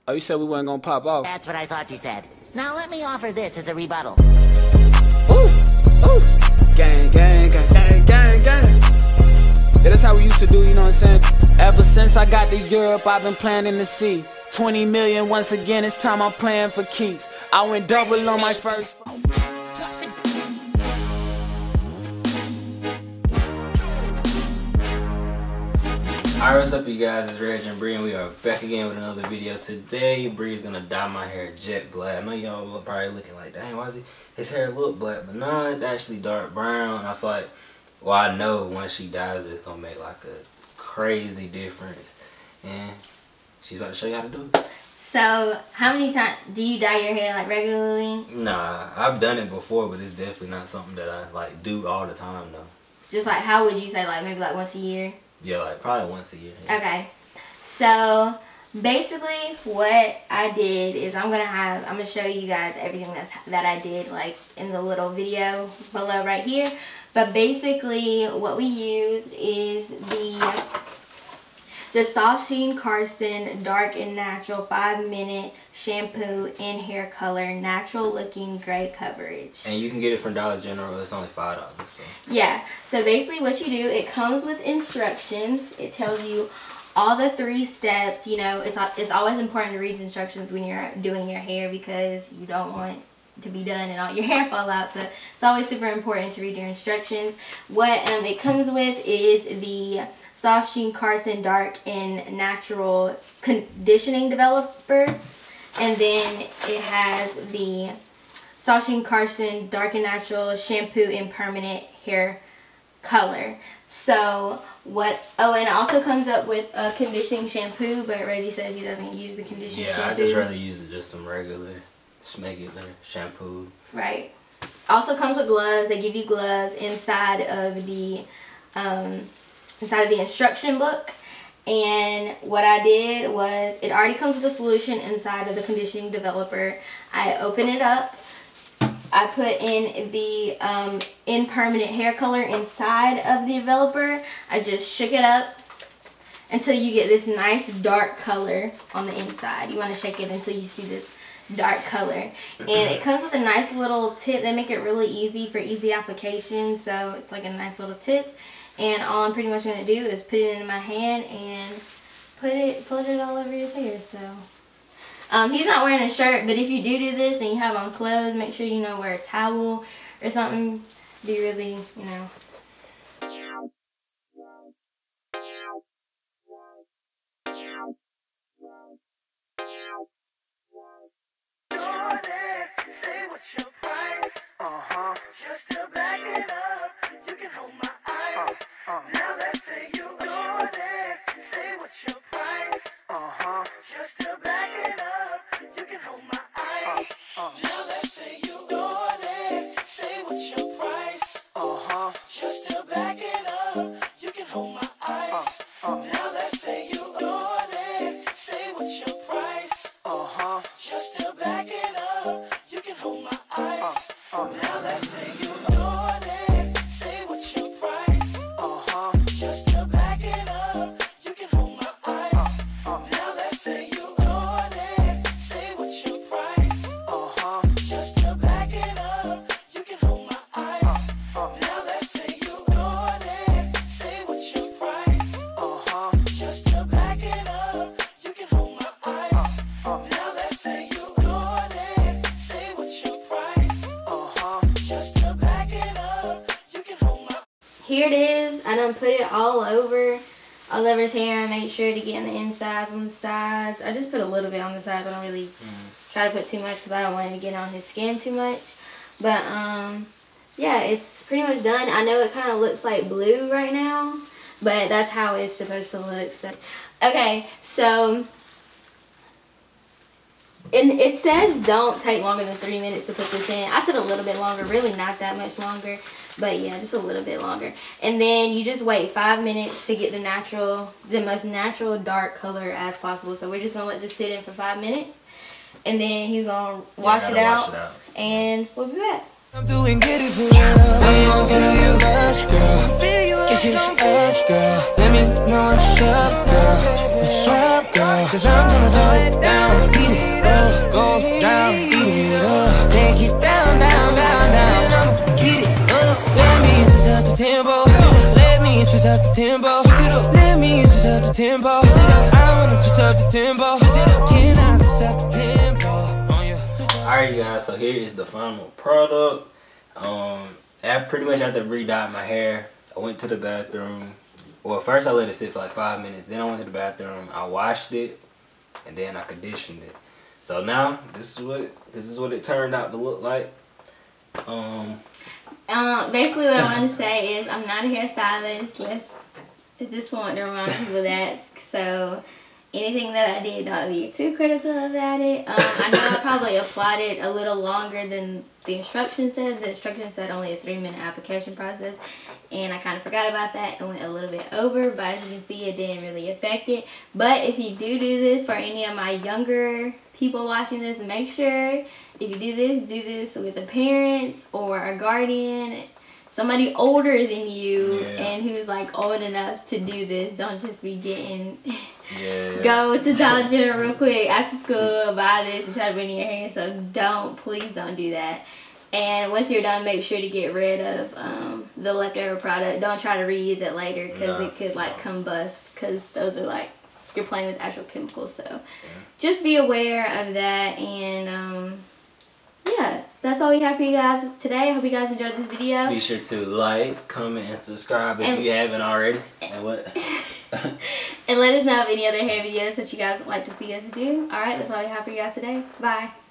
Oh, you said we weren't gonna pop off. That's what I thought you said. Now let me offer this as a rebuttal. Ooh, ooh. Gang, gang, gang, gang, gang, gang. Yeah, that's how we used to do, you know what I'm saying? Ever since I got to Europe, I've been planning to see 20 million once again, it's time I'm playing for keeps. I went double on my first. Alright, what's up you guys, it's Reggie and Bree and we are back again with another video. Today, Bree's gonna dye my hair jet black. I know y'all are probably looking like, dang, why is his hair look black? But no, it's actually dark brown. I feel like, well, I know once she dyes it, it's gonna make like a crazy difference. And she's about to show you how to do it. So, how many times do you dye your hair like regularly? Nah, I've done it before, but it's definitely not something that I like do all the time though. Just like, how would you say, like maybe like once a year? Yeah, like probably once a year. Yeah. Okay. So basically what I did is I'm gonna show you guys everything that I did like in the little video below right here. But basically what we used is the Sheen Carson Dark and Natural 5-minute shampoo in hair color, natural looking gray coverage. And you can get it from Dollar General. It's only $5. So. Yeah. So basically what you do, it comes with instructions. It tells you all the 3 steps. You know, it's always important to read instructions when you're doing your hair because you don't want to be done and all your hair fall out. So it's always super important to read your instructions. What it comes with is the Sheen Carson Dark and Natural Conditioning Developer, and then it has the Sheen Carson Dark and Natural Shampoo and Permanent Hair Color. So what? Oh, and it also comes up with a conditioning shampoo, but Reggie says he doesn't use the conditioning shampoo. Yeah, I just rather use it just some regular shampoo. Right. Also comes with gloves. They give you gloves inside of the instruction book. And what I did was, it already comes with a solution inside of the conditioning developer. I open it up. I put in the impermanent hair color inside of the developer. I just shook it up until you get this nice dark color on the inside. You want to shake it until you see this dark color. And it comes with a nice little tip. They make it really easy for easy application. So it's like a nice little tip. And all I'm pretty much going to do is put it in my hand and put it all over his hair. So he's not wearing a shirt, but if you do this and you have on clothes, make sure you know, wear a towel or something. Be really, you know. Say what's your price? Just to back it up, you can hold my eyes. Now let's say you go there. Say what's your price? Just to back it up, you can hold my eyes. Now let's say you go there. Say what's your price? Just to back it up, you can hold my eyes. Now let's say you go there. Say what's your price? Just to back it up, you can hold my eyes. Now let's say you go there. Say what's your price? Just to back it up, you can hold my eyes. Now let's say you go there. Say what's your price? Just to back it up, you can hold my eyes. Now let's say you go there. Say what's your price? Just to back it up, you can hold my eyes. Now let's say you go there. Say what's your price? Just to back it up, you can hold my. Here it is. I done put it all over his hair and make sure to get in the insides on the sides. I just put a little bit on the sides. I don't really try to put too much because I don't want it to get on his skin too much. But yeah, it's pretty much done. I know it kind of looks like blue right now, but that's how it's supposed to look. So, okay, so it says don't take longer than 3 minutes to put this in. I took a little bit longer, really not that much longer, but yeah, just a little bit longer. And then you just wait 5 minutes to get the most natural dark color as possible. So we're just gonna let this sit in for 5 minutes, and then he's gonna wash it out, and we'll be back. I'm doing good for you. I don't feel you rush, girl. It's just us, girl. Let me know what's up, girl. What's up, girl? 'Cause I'm gonna throw it down. tempo. Switch it up, can I set the tempo on you? Alright guys, so here is the final product. Pretty much after re-dyed my hair, I went to the bathroom. Well, first I let it sit for like 5 minutes. Then I went to the bathroom. I washed it, and then I conditioned it. So now this is what it turned out to look like. Basically, what I want to say is I not a hairstylist. I just want to remind people that. So anything that I did, don't be too critical about it. I know I probably applied it a little longer than the instructions said. The instructions said only a 3-minute application process, and I kind of forgot about that and went a little bit over, but as you can see, it didn't really affect it. But if you do this for any of my younger people watching this, make sure if you do this with a parent or a guardian, somebody older than you, and who's like old enough to do this. Don't just be getting go to Dollar General real quick after school, buy this and try to bring it in your hair. So please don't do that. And once you're done, make sure to get rid of the leftover product. Don't try to reuse it later, because it could like combust, because those are like, you're playing with actual chemicals. So just be aware of that. And yeah, that's all we have for you guys today. I hope you guys enjoyed this video. Be sure to like, comment, and subscribe if you haven't already. And and let us know of any other hair videos that you guys would like to see us do. Alright, that's all we have for you guys today. Bye.